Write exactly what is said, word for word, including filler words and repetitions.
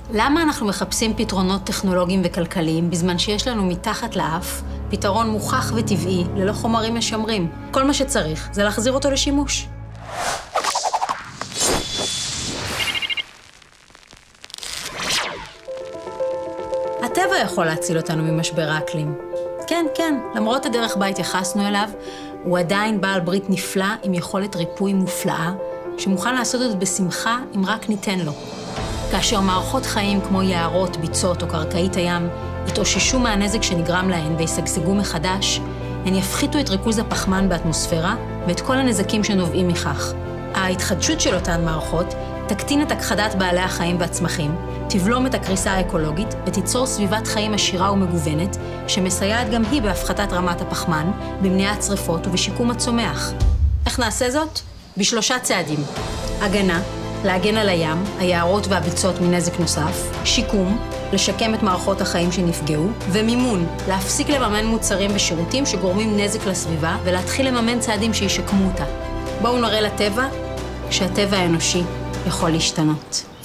למה אנחנו מחפשים פתרונות טכנולוגיים וכלכליים בזמן שיש לנו מתחת לאף פתרון מוכח וטבעי ללא חומרים משמרים? כל מה שצריך זה להחזיר אותו לשימוש. הטבע יכול להציל אותנו ממשבר האקלים. כן, כן, למרות הדרך בה התייחסנו אליו, הוא עדיין בעל ברית נפלא עם יכולת ריפוי מופלאה, שמוכן לעשות זאת בשמחה אם רק ניתן לו. כאשר מערכות חיים כמו יערות, ביצות או קרקעית הים יתאוששו מהנזק שנגרם להן וישגשגו מחדש, הן יפחיתו את ריכוז הפחמן באטמוספירה ואת כל הנזקים שנובעים מכך. ההתחדשות של אותן מערכות תקטין את הכחדת בעלי החיים והצמחים, תבלום את הקריסה האקולוגית ותיצור סביבת חיים עשירה ומגוונת, שמסייעת גם היא בהפחתת רמת הפחמן, במניעת שריפות ובשיקום הצומח. איך נעשה זאת? בשלושה צעדים. הגנה, להגן על הים, היערות והביצות מנזק נוסף, שיקום, לשקם את מערכות החיים שנפגעו, ומימון, להפסיק לממן מוצרים ושירותים שגורמים נזק לסביבה ולהתחיל לממן צעדים שישקמו אותה. בואו נראה לטבע שהטבע האנושי יכול להשתנות.